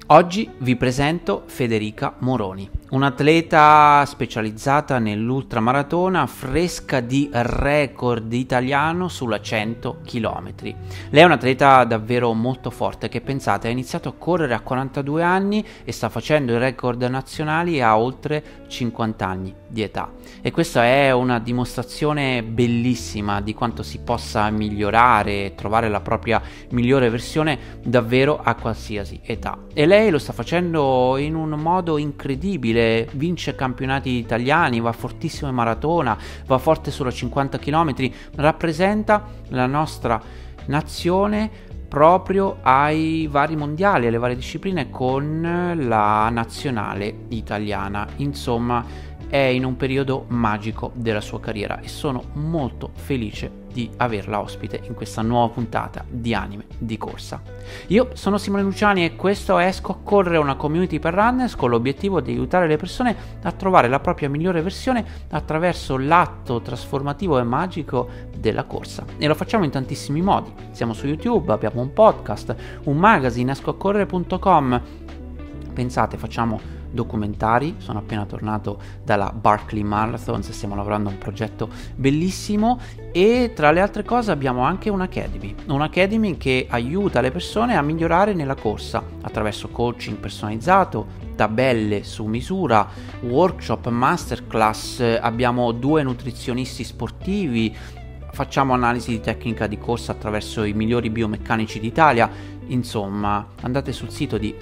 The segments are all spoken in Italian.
Oggi vi presento Federica Moroni, un'atleta specializzata nell'ultramaratona, fresca di record italiano sulla 100 km. Lei è un'atleta davvero molto forte che, pensate, ha iniziato a correre a 42 anni e sta facendo i record nazionali a oltre 50 anni di età. E questa è una dimostrazione bellissima di quanto si possa migliorare e trovare la propria migliore versione davvero a qualsiasi età. E lei lo sta facendo in un modo incredibile, vince campionati italiani, va fortissimo in maratona, va forte sulla 50 km, rappresenta la nostra nazione proprio ai vari mondiali, alle varie discipline con la nazionale italiana. Insomma, è in un periodo magico della sua carriera e sono molto felice di averla ospite in questa nuova puntata di Anime di Corsa. Io sono Simone Luciani e questo è Esco a Correre, una community per runners con l'obiettivo di aiutare le persone a trovare la propria migliore versione attraverso l'atto trasformativo e magico della corsa. E lo facciamo in tantissimi modi. Siamo su YouTube, abbiamo un podcast, un magazine, escoacorrere.com. Pensate, facciamo documentari, sono appena tornato dalla Barkley Marathon, stiamo lavorando a un progetto bellissimo e tra le altre cose abbiamo anche un'academy che aiuta le persone a migliorare nella corsa attraverso coaching personalizzato, tabelle su misura, workshop, masterclass, abbiamo 2 nutrizionisti sportivi, facciamo analisi di tecnica di corsa attraverso i migliori biomeccanici d'Italia. Insomma, andate sul sito di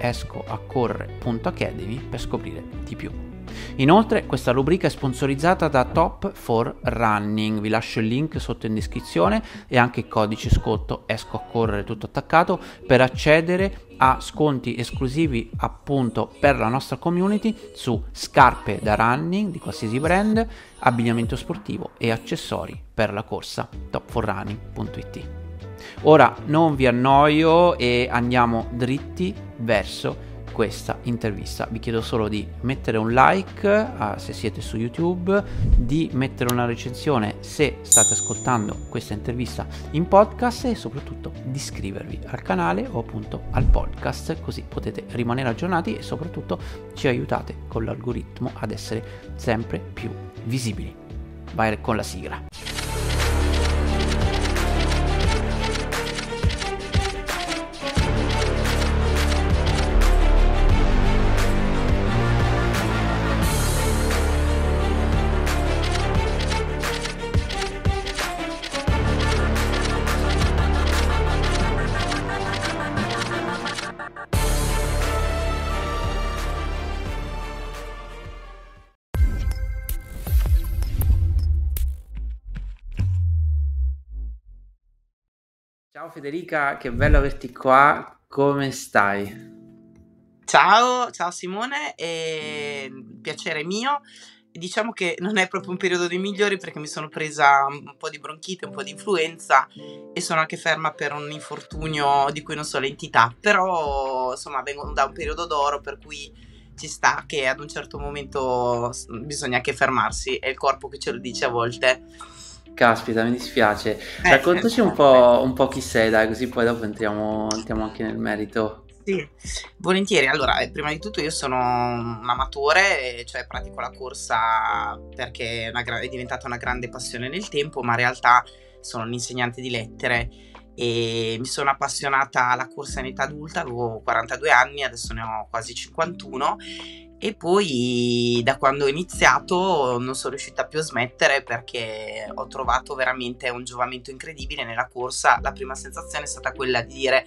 escoacorrere.academy per scoprire di più. Inoltre, questa rubrica è sponsorizzata da Top for Running. Vi lascio il link sotto in descrizione e anche il codice sconto Esco a Correre tutto attaccato per accedere a sconti esclusivi appunto per la nostra community su scarpe da running di qualsiasi brand, abbigliamento sportivo e accessori per la corsa. topforrunning.it. Ora non vi annoio e andiamo dritti verso questa intervista. Vi chiedo solo di mettere un like se siete su YouTube, di mettere una recensione se state ascoltando questa intervista in podcast e soprattutto di iscrivervi al canale o appunto al podcast, così potete rimanere aggiornati e soprattutto ci aiutate con l'algoritmo ad essere sempre più visibili. Vai con la sigla. Ciao Federica, che bello averti qua, come stai? Ciao Simone, piacere mio. Diciamo che non è proprio un periodo dei migliori perché mi sono presa un po' di bronchite, un po' di influenza e sono anche ferma per un infortunio di cui non so l'entità, però insomma vengo da un periodo d'oro per cui ci sta che ad un certo momento bisogna anche fermarsi, è il corpo che ce lo dice a volte. Caspita, mi dispiace. Raccontaci un po' chi sei, dai, così poi dopo entriamo anche nel merito. Sì, volentieri. Allora, prima di tutto io sono un amatore, cioè pratico la corsa perché è diventata una grande passione nel tempo, ma in realtà sono un insegnante di lettere e mi sono appassionata alla corsa in età adulta, avevo 42 anni, adesso ne ho quasi 51 e poi da quando ho iniziato non sono riuscita più a smettere perché ho trovato veramente un giovamento incredibile nella corsa. La prima sensazione è stata quella di dire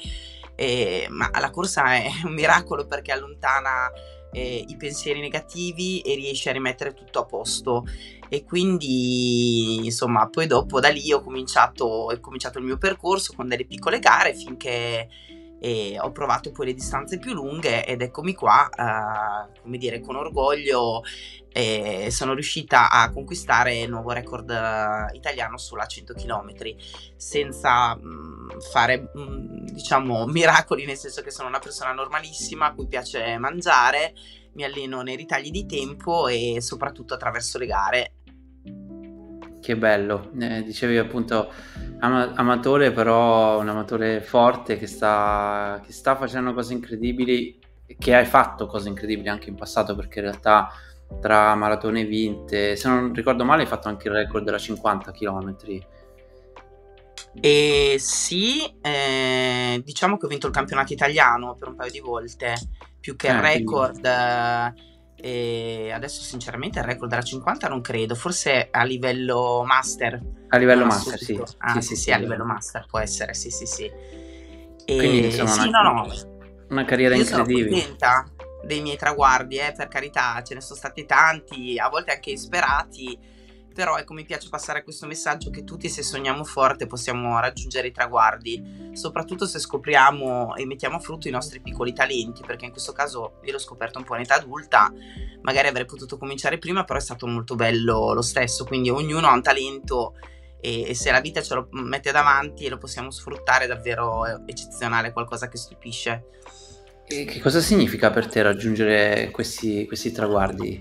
ma la corsa è un miracolo perché allontana i pensieri negativi e riesce a rimettere tutto a posto e quindi insomma poi dopo da lì ho cominciato il mio percorso con delle piccole gare finché ho provato poi le distanze più lunghe ed eccomi qua come dire con orgoglio sono riuscita a conquistare il nuovo record italiano sulla 100 km senza fare diciamo miracoli, nel senso che sono una persona normalissima a cui piace mangiare, mi alleno nei ritagli di tempo e soprattutto attraverso le gare. Che bello, dicevi appunto amatore, però un amatore forte che sta facendo cose incredibili che hai fatto cose incredibili anche in passato, perché in realtà tra maratone vinte, se non ricordo male, hai fatto anche il record della 50 km. E sì, diciamo che ho vinto il campionato italiano per un paio di volte, più che il Quindi record. E adesso sinceramente il record della 50 non credo, forse a livello master, a livello non master, sì, assoluto. Ah sì, sì sì, sì, sì, è a livello vero. master può essere, sì sì sì. Quindi E insomma sì, no no, una carriera io sono incredibile. contenta dei miei traguardi, per carità, ce ne sono stati tanti, a volte anche insperati, però ecco, mi piace passare questo messaggio che tutti, se sogniamo forte, possiamo raggiungere i traguardi, soprattutto se scopriamo e mettiamo a frutto i nostri piccoli talenti, perché in questo caso io l'ho scoperto un po' in età adulta, magari avrei potuto cominciare prima, però è stato molto bello lo stesso, quindi ognuno ha un talento e se la vita ce lo mette davanti e lo possiamo sfruttare, è davvero eccezionale, qualcosa che stupisce. E che cosa significa per te raggiungere questi traguardi?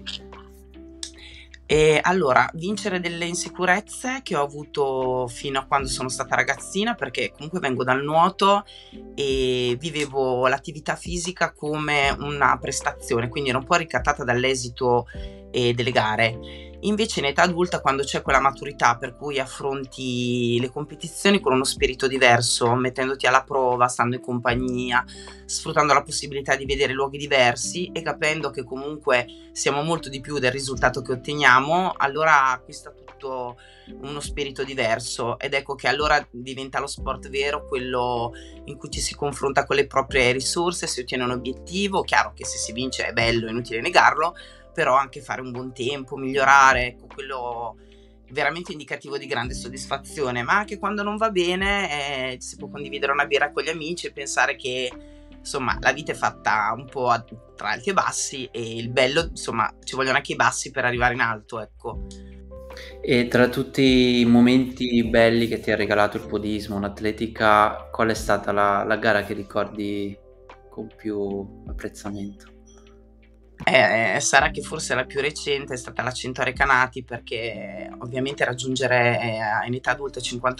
E allora, vincere delle insicurezze che ho avuto fino a quando sono stata ragazzina, perché comunque vengo dal nuoto e vivevo l'attività fisica come una prestazione, quindi ero un po' ricattata dall'esito delle gare. Invece in età adulta, quando c'è quella maturità per cui affronti le competizioni con uno spirito diverso, mettendoti alla prova, stando in compagnia, sfruttando la possibilità di vedere luoghi diversi e capendo che comunque siamo molto di più del risultato che otteniamo, allora acquista tutto uno spirito diverso ed ecco che allora diventa lo sport vero, quello in cui ci si confronta con le proprie risorse, si ottiene un obiettivo, chiaro che se si vince è bello, è inutile negarlo, però anche fare un buon tempo, migliorare, ecco quello veramente indicativo di grande soddisfazione, ma anche quando non va bene si può condividere una birra con gli amici e pensare che insomma la vita è fatta un po' tra alti e bassi e il bello, insomma, ci vogliono anche i bassi per arrivare in alto, ecco. E tra tutti i momenti belli che ti ha regalato il podismo, l'atletica, qual è stata la gara che ricordi con più apprezzamento? Sarà che forse la più recente è stata la 100 Recanati perché ovviamente raggiungere in età adulta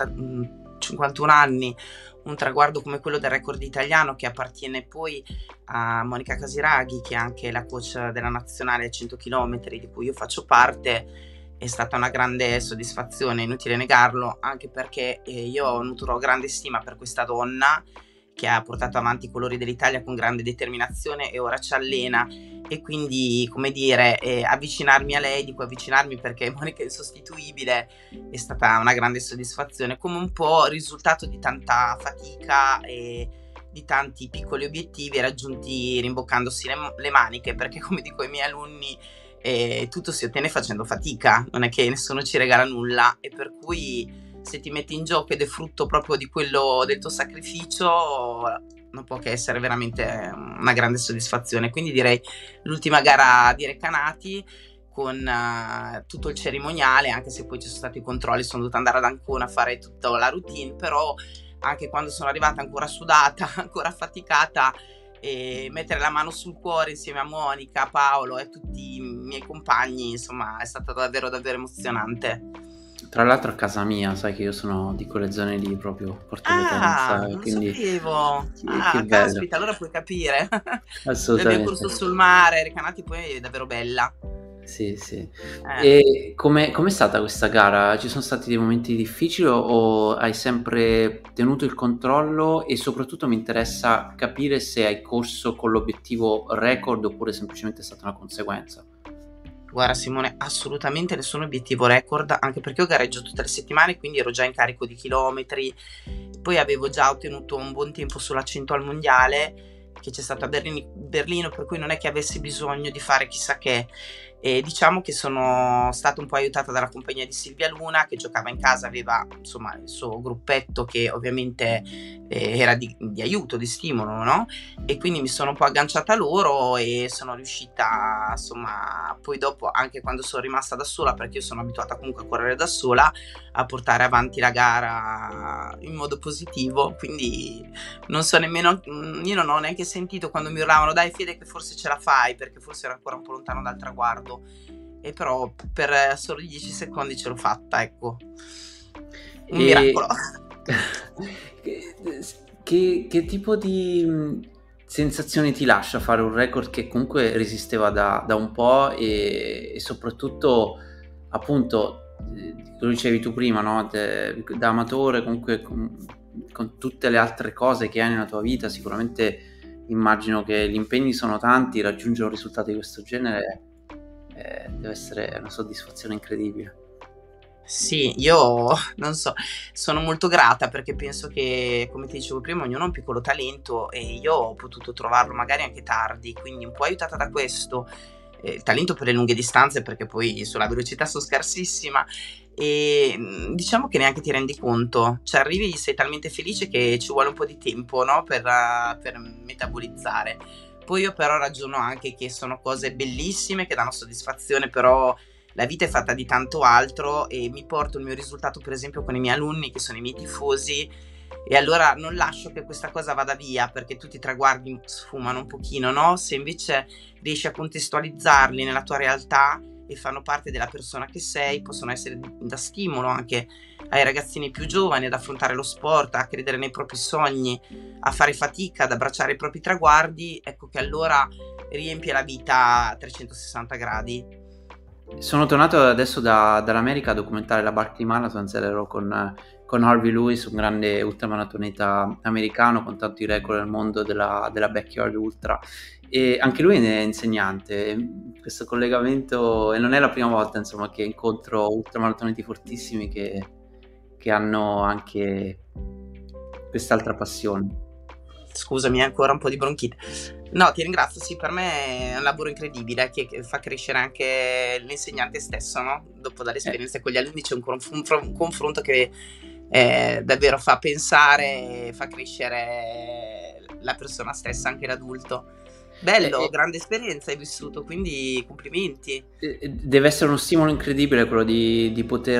51 anni un traguardo come quello del record italiano che appartiene poi a Monica Casiraghi, che è anche la coach della nazionale a 100 km di cui io faccio parte, è stata una grande soddisfazione, inutile negarlo, anche perché io nutro grande stima per questa donna che ha portato avanti i colori dell'Italia con grande determinazione e ora ci allena e quindi, come dire, avvicinarmi a lei, dico avvicinarmi perché Monica è insostituibile, è stata una grande soddisfazione, come un po' risultato di tanta fatica e di tanti piccoli obiettivi raggiunti rimboccandosi le maniche, perché come dico ai miei alunni, tutto si ottiene facendo fatica, non è che nessuno ci regala nulla e per cui se ti metti in gioco ed è frutto proprio di quello del tuo sacrificio, non può che essere veramente una grande soddisfazione. Quindi direi l'ultima gara di Recanati con tutto il cerimoniale, anche se poi ci sono stati i controlli, sono dovuta andare ad Ancona a fare tutta la routine, però anche quando sono arrivata ancora sudata, ancora affaticata, e mettere la mano sul cuore insieme a Monica, a Paolo e a tutti i miei compagni, insomma, è stato davvero davvero emozionante. Tra l'altro a casa mia, sai che io sono di quelle zone lì proprio, Porto Ah, Potenza, non lo quindi sapevo. che Ah, bello, caspita, allora puoi capire. Noi abbiamo corso assolutamente. sul mare, Recanati poi è davvero bella. Sì, sì. Eh. E com'è stata questa gara? Ci sono stati dei momenti difficili o hai sempre tenuto il controllo? E soprattutto mi interessa capire se hai corso con l'obiettivo record oppure semplicemente è stata una conseguenza. Guarda Simone, assolutamente nessun obiettivo record, anche perché io gareggio tutte le settimane, quindi ero già in carico di chilometri. Poi avevo già ottenuto un buon tempo sulla 100 al mondiale, che c'è stato a Berlino, per cui non è che avessi bisogno di fare chissà che. E diciamo che sono stata un po' aiutata dalla compagnia di Silvia Luna, che giocava in casa, aveva insomma il suo gruppetto che ovviamente era di aiuto, di stimolo, no? E quindi mi sono un po' agganciata a loro e sono riuscita, insomma, poi dopo, anche quando sono rimasta da sola, perché io sono abituata comunque a correre da sola, a portare avanti la gara in modo positivo, quindi non so nemmeno, io non ho neanche sentito quando mi urlavano dai Fede che forse ce la fai, perché forse ero ancora un po' lontano dal traguardo, e però per soli 10 secondi ce l'ho fatta, ecco, un E miracolo. che tipo di sensazione ti lascia fare un record che comunque resisteva da un po' e soprattutto appunto lo dicevi tu prima, no? Da amatore comunque con tutte le altre cose che hai nella tua vita, sicuramente immagino che gli impegni sono tanti, raggiungere un risultato di questo genere deve essere una soddisfazione incredibile. Sì, io non so, sono molto grata perché penso che, come ti dicevo prima, ognuno ha un piccolo talento e io ho potuto trovarlo magari anche tardi, quindi un po' aiutata da questo, il talento per le lunghe distanze perché poi sulla velocità sono scarsissima e diciamo che neanche ti rendi conto, cioè arrivi, sei talmente felice che ci vuole un po' di tempo, no? Per metabolizzare. Poi io però ragiono anche che sono cose bellissime che danno soddisfazione, però la vita è fatta di tanto altro e mi porto il mio risultato per esempio con i miei alunni che sono i miei tifosi e allora non lascio che questa cosa vada via perché tutti i traguardi sfumano un pochino, no? Se invece riesci a contestualizzarli nella tua realtà e fanno parte della persona che sei, possono essere da stimolo anche ai ragazzini più giovani ad affrontare lo sport, a credere nei propri sogni, a fare fatica, ad abbracciare i propri traguardi, ecco che allora riempie la vita a 360 gradi. Sono tornato adesso dall'America a documentare la Barkley Marathon, ero con Harvey Lewis, un grande ultramaratoneta americano con tanti record nel mondo della backyard ultra, e anche lui è insegnante. Questo collegamento, e non è la prima volta insomma che incontro ultramaratoneti fortissimi che hanno anche quest'altra passione. Scusami, ancora un po' di bronchite. No, ti ringrazio, sì, per me è un lavoro incredibile che fa crescere anche l'insegnante stesso, no? Dopo dalle Eh, esperienze con gli alunni c'è un confronto che davvero fa pensare, fa crescere la persona stessa, anche l'adulto. Bello, eh, grande esperienza hai vissuto, quindi complimenti. Deve essere uno stimolo incredibile quello di poter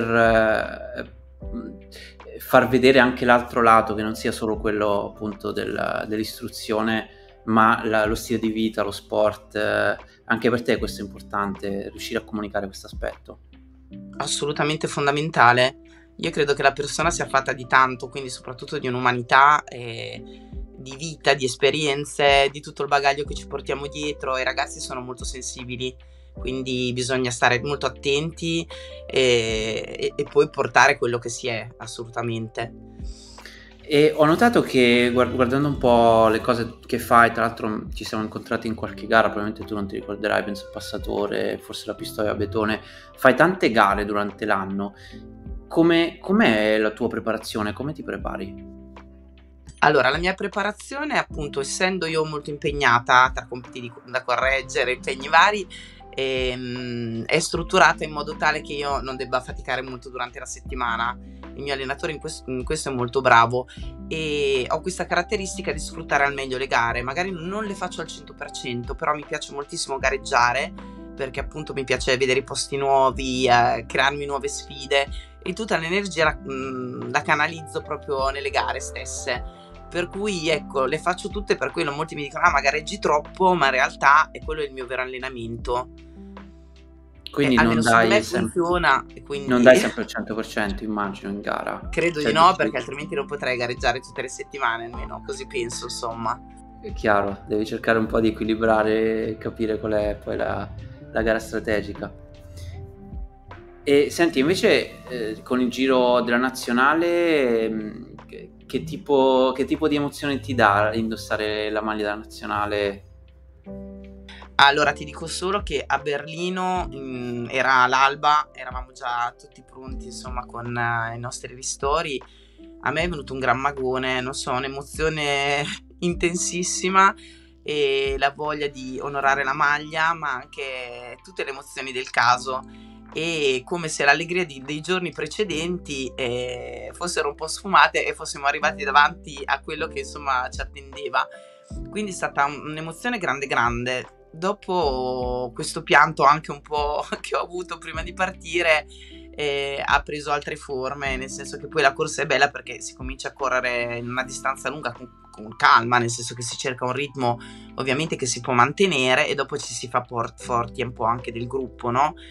far vedere anche l'altro lato, che non sia solo quello appunto dell'istruzione, ma lo stile di vita, lo sport. Anche per te questo è importante, riuscire a comunicare questo aspetto. Assolutamente fondamentale. Io credo che la persona sia fatta di tanto, quindi soprattutto di un'umanità, di vita, di esperienze, di tutto il bagaglio che ci portiamo dietro. I ragazzi sono molto sensibili, quindi bisogna stare molto attenti e poi portare quello che si è, assolutamente. E ho notato che guardando un po' le cose che fai, tra l'altro ci siamo incontrati in qualche gara, probabilmente tu non ti ricorderai, penso il passatore, forse la pistoia a betone, fai tante gare durante l'anno. Com'è la tua preparazione? Come ti prepari? Allora, la mia preparazione, appunto, essendo io molto impegnata tra compiti da correggere, impegni vari, è strutturata in modo tale che io non debba faticare molto durante la settimana. Il mio allenatore in questo è molto bravo e ho questa caratteristica di sfruttare al meglio le gare. Magari non le faccio al 100%, però mi piace moltissimo gareggiare perché appunto mi piace vedere i posti nuovi, crearmi nuove sfide e tutta l'energia la canalizzo proprio nelle gare stesse. Per cui ecco, le faccio tutte, per quello molti mi dicono: "Ah, ma gareggi troppo", ma in realtà è quello il mio vero allenamento. Quindi Almeno su di me funziona e non quindi dai sempre al 100% immagino in gara. credo di Cioè no, dici, perché altrimenti non potrei gareggiare tutte le settimane, almeno così penso, insomma. è chiaro, devi cercare un po' di equilibrare e capire qual è poi la gara strategica. E senti, invece con il giro della nazionale, che tipo di emozione ti dà indossare la maglia della nazionale? Allora ti dico solo che a Berlino, era l'alba, eravamo già tutti pronti insomma con i nostri ristori. A me è venuto un gran magone, non so, un'emozione intensissima e la voglia di onorare la maglia, ma anche tutte le emozioni del caso. E come se l'allegria dei giorni precedenti fossero un po' sfumate e fossimo arrivati davanti a quello che insomma ci attendeva. Quindi è stata un'emozione grande grande. Dopo questo pianto anche un po' che ho avuto prima di partire, ha preso altre forme, nel senso che poi la corsa è bella perché si comincia a correre in una distanza lunga con calma, nel senso che si cerca un ritmo ovviamente che si può mantenere e dopo ci si fa forti un po' anche del gruppo, no?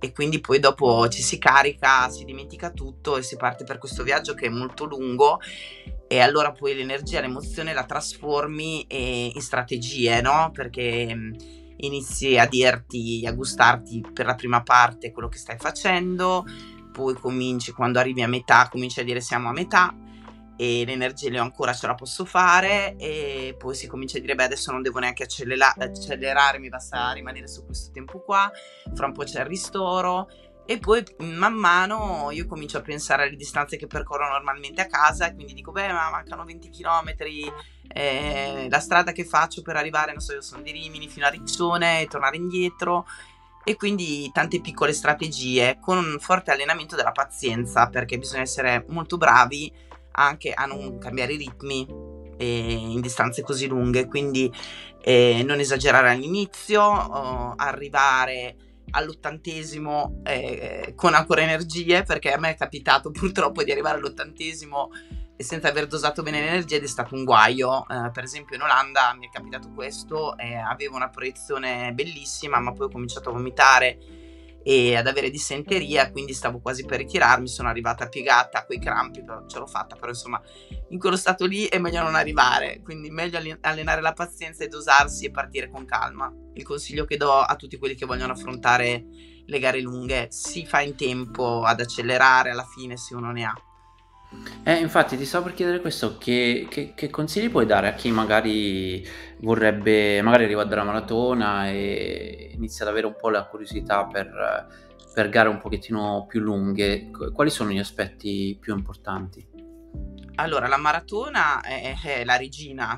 e quindi poi dopo ci si carica, si dimentica tutto e si parte per questo viaggio che è molto lungo, e allora poi l'energia, l'emozione la trasformi in strategie, no? Perché inizi a dirti, a gustarti per la prima parte quello che stai facendo, poi cominci, quando arrivi a metà, cominci a dire siamo a metà, e l'energia lì ancora ce la posso fare, e poi si comincia a dire beh, adesso non devo neanche accelerare, mi basta rimanere su questo tempo qua, fra un po' c'è il ristoro, e poi man mano io comincio a pensare alle distanze che percorro normalmente a casa, e quindi dico beh, ma mancano 20 km, la strada che faccio per arrivare, non so, io sono di Rimini fino a Riccione e tornare indietro, e quindi tante piccole strategie con un forte allenamento della pazienza, perché bisogna essere molto bravi anche a non cambiare i ritmi in distanze così lunghe, quindi non esagerare all'inizio, arrivare all'80° con ancora energie, perché a me è capitato purtroppo di arrivare all'80° e senza aver dosato bene l'energia, ed è stato un guaio. Per esempio in Olanda mi è capitato questo, avevo una proiezione bellissima, ma poi ho cominciato a vomitare e ad avere dissenteria, quindi stavo quasi per ritirarmi, sono arrivata piegata coi crampi, però ce l'ho fatta, però insomma in quello stato lì è meglio non arrivare, quindi meglio allenare la pazienza e dosarsi e partire con calma. Il consiglio che do a tutti quelli che vogliono affrontare le gare lunghe: si fa in tempo ad accelerare alla fine se uno ne ha. Infatti ti stavo per chiedere questo, che consigli puoi dare a chi magari vorrebbe, magari arriva dalla maratona e inizia ad avere un po' la curiosità per gare un pochettino più lunghe? Quali sono gli aspetti più importanti? Allora, la maratona è la regina,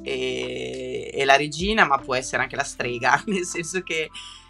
è la regina, ma può essere anche la strega, nel senso che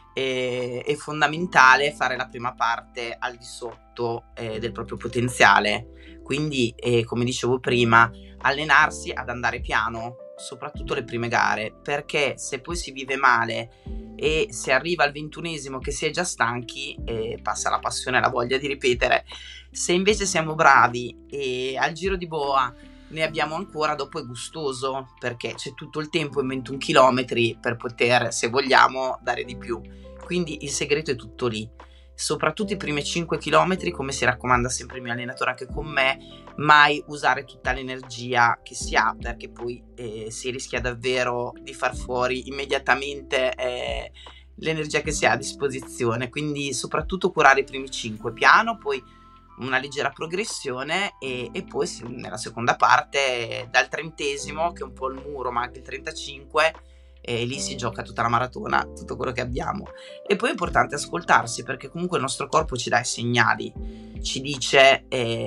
è fondamentale fare la prima parte al di sotto del proprio potenziale. Quindi, come dicevo prima, allenarsi ad andare piano, soprattutto le prime gare, perché se poi si vive male e si arriva al 21° che si è già stanchi, passa la passione e la voglia di ripetere. Se invece siamo bravi e al giro di boa ne abbiamo ancora, dopo è gustoso, perché c'è tutto il tempo in 21 km per poter, se vogliamo, dare di più. Quindi il segreto è tutto lì. Soprattutto i primi 5 km, come si raccomanda sempre il mio allenatore anche con me, mai usare tutta l'energia che si ha, perché poi si rischia davvero di far fuori immediatamente l'energia che si ha a disposizione. Quindi soprattutto curare i primi 5 piano, poi una leggera progressione, e poi nella seconda parte dal 30°, che è un po' il muro, ma anche il 35, e lì si gioca tutta la maratona, tutto quello che abbiamo. E poi è importante ascoltarsi, perché comunque il nostro corpo ci dà i segnali, ci dice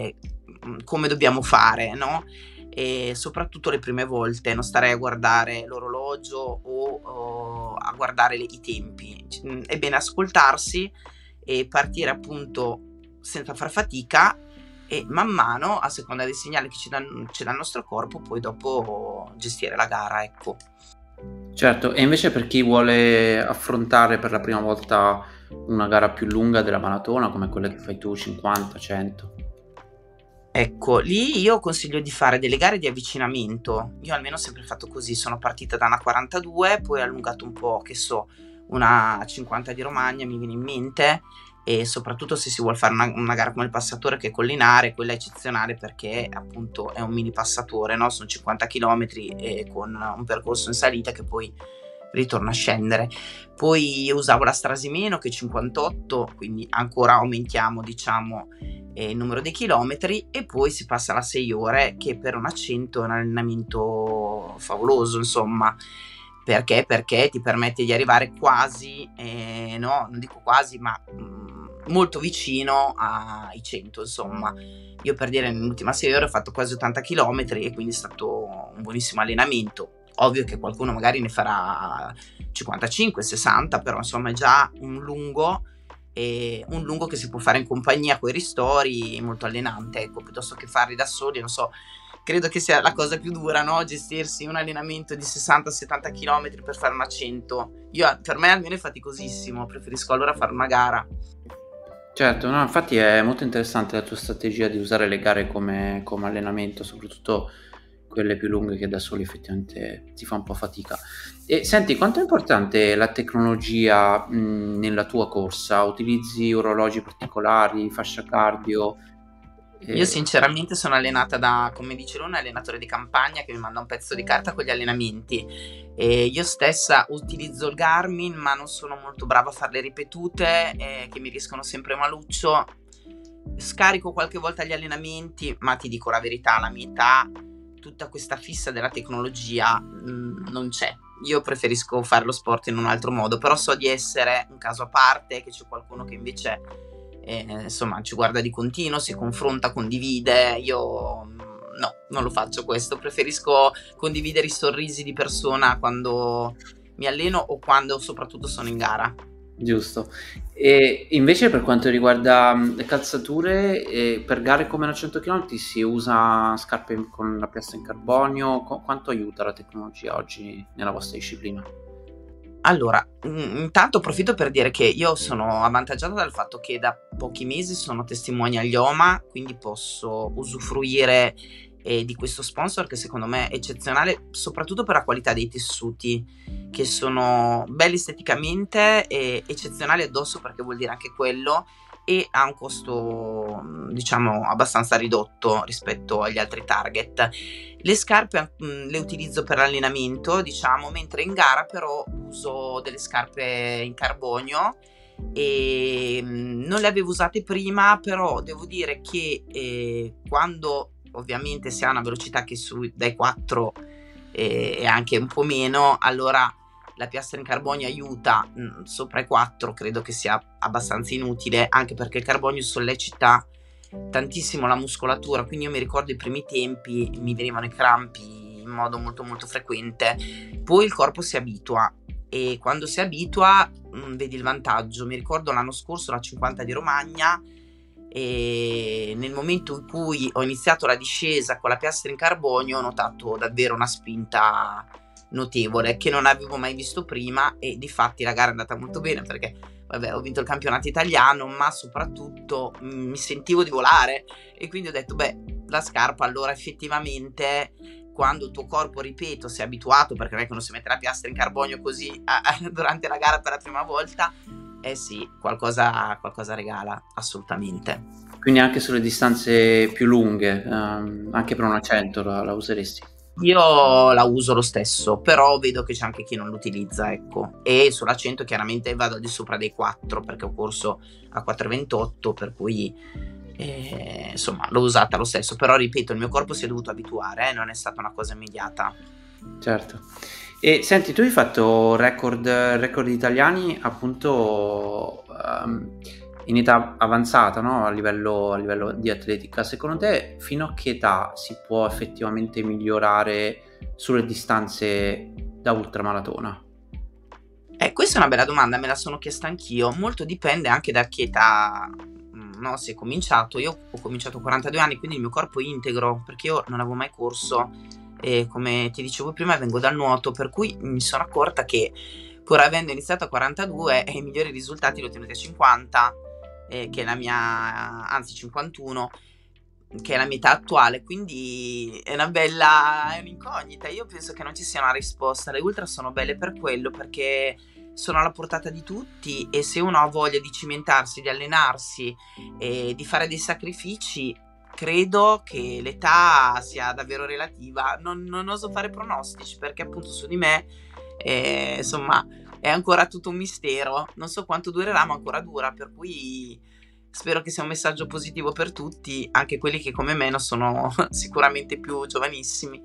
come dobbiamo fare, no? E soprattutto le prime volte non starei a guardare l'orologio o a guardare i tempi. È bene ascoltarsi e partire appunto senza far fatica, e man mano, a seconda dei segnali che ci dà il nostro corpo, poi dopo gestire la gara, ecco. Certo, e invece per chi vuole affrontare per la prima volta una gara più lunga della maratona, come quella che fai tu, 50, 100? Ecco, lì io consiglio di fare delle gare di avvicinamento. Io almeno ho sempre fatto così, sono partita da una 42, poi ho allungato un po', che so, una 50 di Romagna mi viene in mente, e soprattutto se si vuole fare una gara come il passatore, che è collinare, quella è eccezionale perché appunto è un mini passatore, no? Sono 50 km e con un percorso in salita che poi ritorna a scendere. Poi io usavo la Strasimeno, che è 58, quindi ancora aumentiamo, diciamo, il numero dei chilometri, e poi si passa alla 6 ore, che per una 100 è un allenamento favoloso, insomma. Perché ti permette di arrivare quasi, no, non dico quasi, ma molto vicino ai 100, insomma. Io, per dire, nell'ultima 6 ore ho fatto quasi 80 km, e quindi è stato un buonissimo allenamento. Ovvio che qualcuno magari ne farà 55, 60, però insomma è già un lungo che si può fare in compagnia con i ristori, molto allenante, ecco, piuttosto che farli da soli, non so. Credo che sia la cosa più dura, no? Gestirsi un allenamento di 60-70 km per fare una 100. Per me almeno è faticosissimo, preferisco allora fare una gara. Certo, no, infatti è molto interessante la tua strategia di usare le gare come allenamento, soprattutto quelle più lunghe che da soli effettivamente si fa un po' fatica. E senti, quanto è importante la tecnologia nella tua corsa? Utilizzi orologi particolari, fascia cardio? Io Eh, sinceramente sono allenata da, come dice lui, un allenatore di campagna che mi manda un pezzo di carta con gli allenamenti. E io stessa utilizzo il Garmin, ma non sono molto brava a farle ripetute, che mi riescono sempre maluccio. Scarico qualche volta gli allenamenti, ma ti dico la verità, alla mia età, tutta questa fissa della tecnologia non c'è. Io preferisco fare lo sport in un altro modo, però so di essere un caso a parte, che c'è qualcuno che invece insomma ci guarda di continuo, si confronta, condivide. Io no, non lo faccio questo, preferisco condividere i sorrisi di persona quando mi alleno o quando soprattutto sono in gara. Giusto. E invece per quanto riguarda le calzature, per gare come la 100 km si usa scarpe con la piastra in carbonio? Quanto aiuta la tecnologia oggi nella vostra disciplina? Allora, intanto approfitto per dire che io sono avvantaggiata dal fatto che da pochi mesi sono testimonial IOMA, quindi posso usufruire di questo sponsor che secondo me è eccezionale, soprattutto per la qualità dei tessuti, che sono belli esteticamente e eccezionali addosso, perché vuol dire anche quello, e ha un costo, diciamo, abbastanza ridotto rispetto agli altri target. Le scarpe le utilizzo per l'allenamento, diciamo, mentre in gara però uso delle scarpe in carbonio e non le avevo usate prima, però devo dire che quando ovviamente si ha una velocità che dai 4 e anche un po' meno, allora la piastra in carbonio aiuta. Sopra i 4 credo che sia abbastanza inutile, anche perché il carbonio sollecita tantissimo la muscolatura, quindi io mi ricordo i primi tempi mi venivano i crampi in modo molto molto frequente. Poi il corpo si abitua e quando si abitua vedi il vantaggio. Mi ricordo l'anno scorso la 50 di Romagna, e nel momento in cui ho iniziato la discesa con la piastra in carbonio ho notato davvero una spinta notevole che non avevo mai visto prima, e difatti la gara è andata molto bene perché vabbè, ho vinto il campionato italiano, ma soprattutto mi sentivo di volare, e quindi ho detto beh, la scarpa allora effettivamente, quando il tuo corpo, ripeto, si è abituato, perché non è che uno si mette la piastra in carbonio così durante la gara per la prima volta, eh sì, qualcosa regala assolutamente. Quindi anche sulle distanze più lunghe, anche per una 100 la useresti? Io la uso lo stesso, però vedo che c'è anche chi non l'utilizza, ecco. E sulla 100 chiaramente vado al di sopra dei 4, perché ho corso a 4,28, per cui insomma l'ho usata lo stesso. Però ripeto, il mio corpo si è dovuto abituare, non è stata una cosa immediata. Certo. E senti, tu hai fatto record italiani appunto in età avanzata, no? A livello di atletica. Secondo te, fino a che età si può effettivamente migliorare sulle distanze da ultramaratona? Questa è una bella domanda, me la sono chiesta anch'io. Molto dipende anche da che età, no, si è cominciato. Io ho cominciato a 42 anni, quindi il mio corpo è integro, perché io non avevo mai corso. E come ti dicevo prima, vengo dal nuoto, per cui mi sono accorta che pur avendo iniziato a 42 i migliori risultati li ho ottenuti a 50, che è la mia, anzi 51, che è la mia età attuale, quindi è è un'incognita. Io penso che non ci sia una risposta. Le ultra sono belle per quello, perché sono alla portata di tutti, e se uno ha voglia di cimentarsi, di allenarsi e di fare dei sacrifici, credo che l'età sia davvero relativa. Non oso fare pronostici, perché appunto su di me, insomma, è ancora tutto un mistero. Non so quanto durerà, ma ancora dura, per cui spero che sia un messaggio positivo per tutti, anche quelli che come me non sono sicuramente più giovanissimi.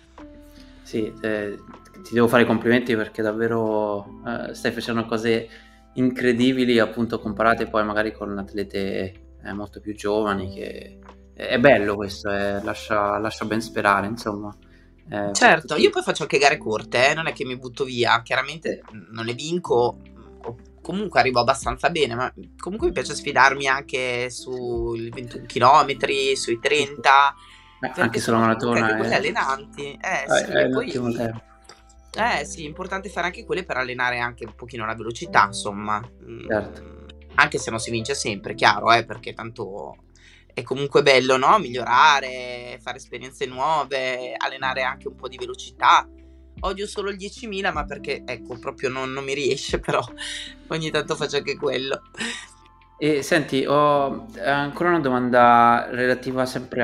Sì, ti devo fare i complimenti perché davvero stai facendo cose incredibili, appunto, comparate poi magari con atlete molto più giovani, che è bello questo, lascia ben sperare, insomma, per Certo, io tutti. poi faccio anche gare corte, non è che mi butto via, chiaramente non le vinco, o comunque arrivo abbastanza bene, ma comunque mi piace sfidarmi anche sui 21 km, sui Sì, sì. 30, perché Anche sulla sono comunque anche maratona quelle allenanti. Sì, è e un ottimo poi tempo, sì, è importante fare anche quelle per allenare anche un pochino la velocità, insomma. certo. Anche se non si vince sempre, chiaro, perché tanto è comunque bello, no? Migliorare, fare esperienze nuove, allenare anche un po' di velocità. Odio solo il 10.000, ma perché, ecco, proprio non mi riesce, però ogni tanto faccio anche quello. E senti, ho ancora una domanda relativa sempre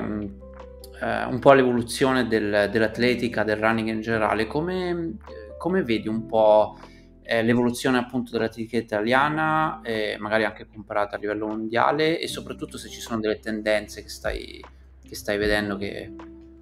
un po' all'evoluzione dell'atletica, del running in generale. Come vedi un po' l'evoluzione appunto dell'atletica italiana, magari anche comparata a livello mondiale, e soprattutto se ci sono delle tendenze che stai vedendo che...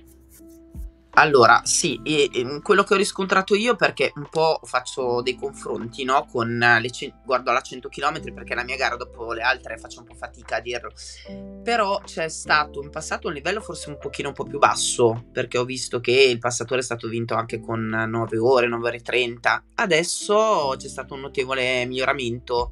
Allora, sì, quello che ho riscontrato io, perché un po' faccio dei confronti, no, con guardo alla 100 km, perché la mia gara dopo le altre faccio un po' fatica a dirlo, però c'è stato in passato un livello forse un pochino un po' più basso, perché ho visto che il passatore è stato vinto anche con 9 ore, 9 ore e 30. Adesso c'è stato un notevole miglioramento,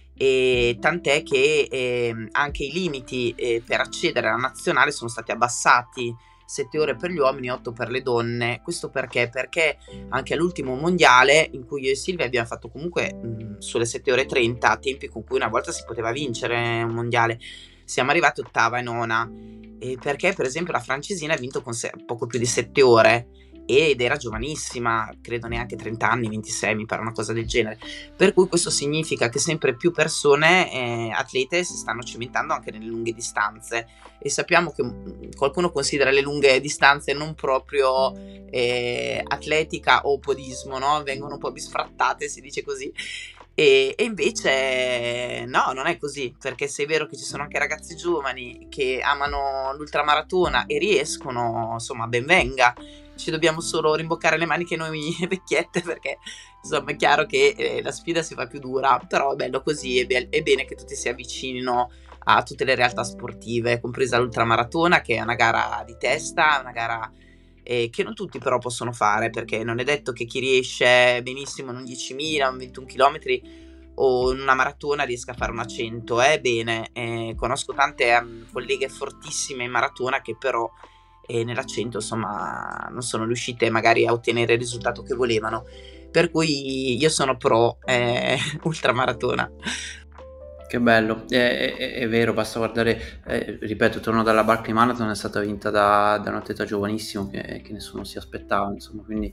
e tant'è che anche i limiti per accedere alla nazionale sono stati abbassati: 7 ore per gli uomini, 8 per le donne. Questo perché? Perché anche all'ultimo mondiale, in cui io e Silvia abbiamo fatto comunque sulle 7 ore e 30, tempi con cui una volta si poteva vincere un mondiale, siamo arrivati ottava e nona. E perché per esempio la francesina ha vinto con poco più di 7 ore ed era giovanissima, credo neanche 30 anni, 26 mi pare, una cosa del genere. Per cui questo significa che sempre più persone, atlete, si stanno cimentando anche nelle lunghe distanze, e sappiamo che qualcuno considera le lunghe distanze non proprio atletica o podismo, no? Vengono un po' bisfrattate, si dice così. E invece no, non è così, perché se è vero che ci sono anche ragazzi giovani che amano l'ultramaratona e riescono, insomma, ben venga. Ci dobbiamo solo rimboccare le maniche noi vecchiette, perché insomma è chiaro che la sfida si fa più dura, però è bello così, è bene che tutti si avvicinino a tutte le realtà sportive, compresa l'ultramaratona, che è una gara di testa, una gara che non tutti però possono fare, perché non è detto che chi riesce benissimo in un 10.000, un 21 km o in una maratona riesca a fare una 100. Bene, conosco tante colleghe fortissime in maratona che però nella 100 insomma non sono riuscite magari a ottenere il risultato che volevano, per cui io sono pro ultramaratona. Che bello, è vero, basta guardare, ripeto, torno dalla Barclay Marathon, è stata vinta da un atleta giovanissimo che nessuno si aspettava, insomma, quindi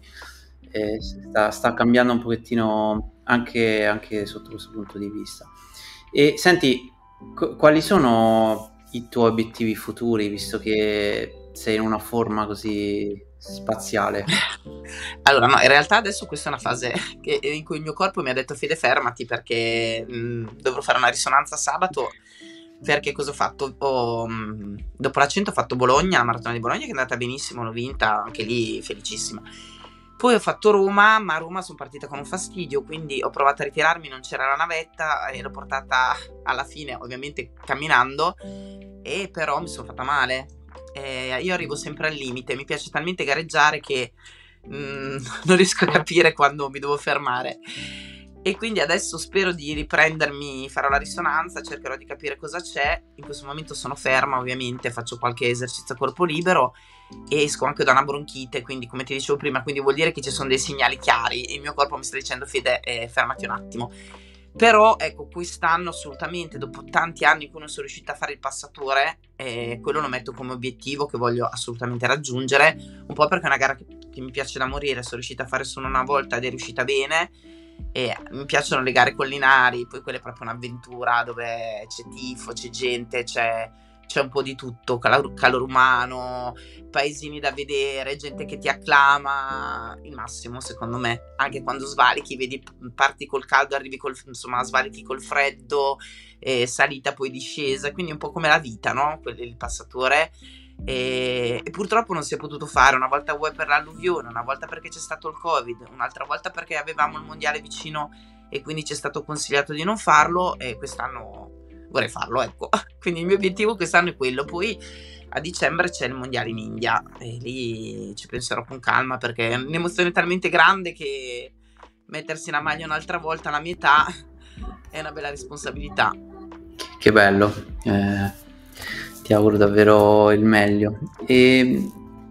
sta cambiando un pochettino anche sotto questo punto di vista. E senti, quali sono i tuoi obiettivi futuri, visto che sei in una forma così spaziale? Allora, no, in realtà adesso questa è una fase in cui il mio corpo mi ha detto: Fede, fermati, perché dovrò fare una risonanza sabato. Perché cosa ho fatto? Dopo la 100 ho fatto Bologna, la maratona di Bologna, che è andata benissimo, l'ho vinta, anche lì felicissima. Poi ho fatto Roma, ma a Roma sono partita con un fastidio, quindi ho provato a ritirarmi, non c'era la navetta e l'ho portata alla fine, ovviamente camminando, e però mi sono fatta male. Io arrivo sempre al limite, mi piace talmente gareggiare che non riesco a capire quando mi devo fermare, e quindi adesso spero di riprendermi, farò la risonanza, cercherò di capire cosa c'è. In questo momento sono ferma, ovviamente faccio qualche esercizio a corpo libero e esco anche da una bronchite, quindi come ti dicevo prima, quindi vuol dire che ci sono dei segnali chiari, il mio corpo mi sta dicendo: Fede, fermati un attimo. Però ecco, quest'anno assolutamente, dopo tanti anni in cui non sono riuscita a fare il passatore, quello lo metto come obiettivo che voglio assolutamente raggiungere, un po' perché è una gara che mi piace da morire, sono riuscita a fare solo una volta ed è riuscita bene, e mi piacciono le gare collinari, poi quella è proprio un'avventura dove c'è tifo, c'è gente, c'è un po' di tutto, calore umano, paesini da vedere, gente che ti acclama, il massimo secondo me. Anche quando svalichi, vedi, parti col caldo, arrivi insomma, svalichi col freddo, salita poi discesa, quindi è un po' come la vita, no? Il passatore. E purtroppo non si è potuto fare, una volta vuoi per l'alluvione, una volta perché c'è stato il Covid, un'altra volta perché avevamo il mondiale vicino e quindi ci è stato consigliato di non farlo, e quest'anno vorrei farlo, ecco. Quindi il mio obiettivo quest'anno è quello. Poi a dicembre c'è il mondiale in India e lì ci penserò con calma, perché è un'emozione talmente grande che mettersi la maglia un'altra volta alla mia età è una bella responsabilità. Che bello, ti auguro davvero il meglio. E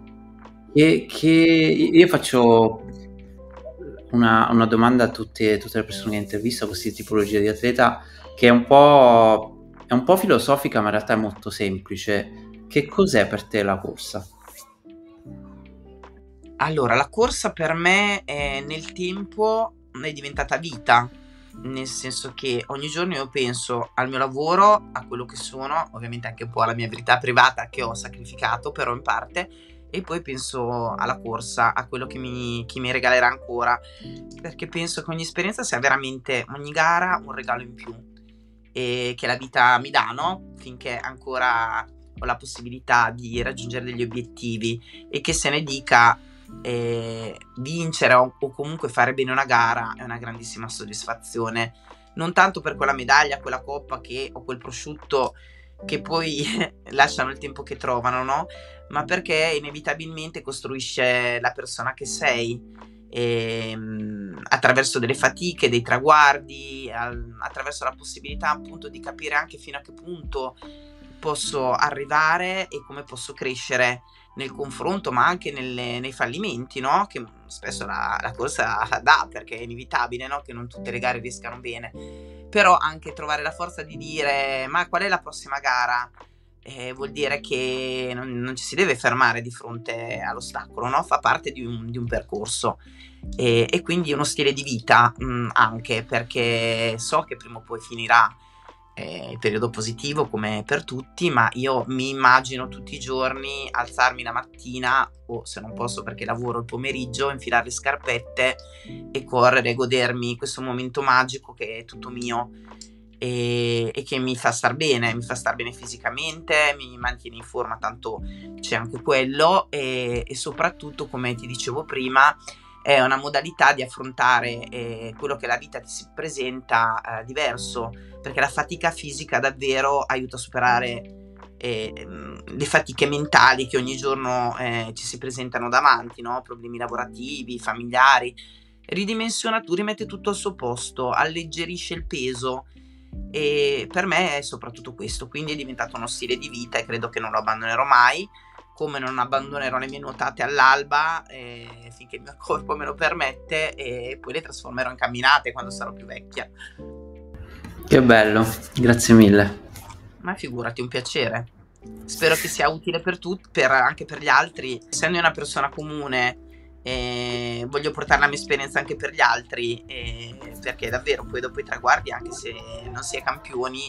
che io faccio una domanda a tutte le persone che intervisto, questa tipologia di atleta, che è un po' È un po' filosofica, ma in realtà è molto semplice. Che cos'è per te la corsa? Allora, la corsa per me nel tempo è diventata vita, nel senso che ogni giorno io penso al mio lavoro, a quello che sono, ovviamente anche un po' alla mia vita privata che ho sacrificato però in parte, e poi penso alla corsa, a quello che mi regalerà ancora, perché penso che ogni esperienza sia veramente, ogni gara, un regalo in più, e che la vita mi dà, no? Finché ancora ho la possibilità di raggiungere degli obiettivi e che se ne dica vincere o comunque fare bene una gara è una grandissima soddisfazione, non tanto per quella medaglia, quella coppa o quel prosciutto che poi lasciano il tempo che trovano, no? Ma perché inevitabilmente costruisce la persona che sei. Attraverso delle fatiche, dei traguardi, attraverso la possibilità appunto di capire anche fino a che punto posso arrivare e come posso crescere nel confronto, ma anche nei fallimenti, no? Che spesso la corsa dà, perché è inevitabile, no? Che non tutte le gare riescano bene. Però anche trovare la forza di dire, ma qual è la prossima gara? Vuol dire che non ci si deve fermare di fronte all'ostacolo, no? Fa parte di un percorso e quindi uno stile di vita, anche perché so che prima o poi finirà il periodo positivo come per tutti, ma io mi immagino tutti i giorni alzarmi la mattina o se non posso perché lavoro il pomeriggio, infilare le scarpette e correre e godermi questo momento magico che è tutto mio e che mi fa star bene fisicamente, mi mantiene in forma, tanto c'è anche quello e soprattutto, come ti dicevo prima, è una modalità di affrontare quello che la vita ti si presenta diverso, perché la fatica fisica davvero aiuta a superare le fatiche mentali che ogni giorno ci si presentano davanti, no? Problemi lavorativi, familiari. Ridimensiona tu, rimette tutto al suo posto, alleggerisce il peso e per me è soprattutto questo, quindi è diventato uno stile di vita e credo che non lo abbandonerò mai, come non abbandonerò le mie nuotate all'alba finché il mio corpo me lo permette e poi le trasformerò in camminate quando sarò più vecchia. Che bello, grazie mille. Ma figurati, un piacere. Spero che sia utile per tutti, anche per gli altri. Essendo una persona comune, voglio portare la mia esperienza anche per gli altri, perché davvero poi dopo i traguardi, anche se non si è campioni,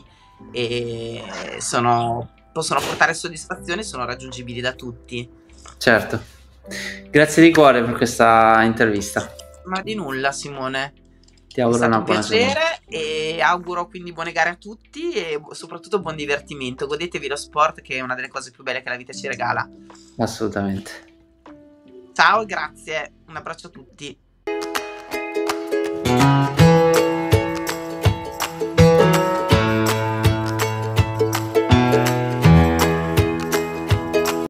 possono portare soddisfazione, sono raggiungibili da tutti. Certo. Grazie di cuore per questa intervista. Ma di nulla, Simone. Ti auguro È stato una un buona giornata. piacere e auguro quindi buone gare a tutti e soprattutto buon divertimento. Godetevi lo sport che è una delle cose più belle che la vita ci regala. Assolutamente. Ciao e grazie. Un abbraccio a tutti.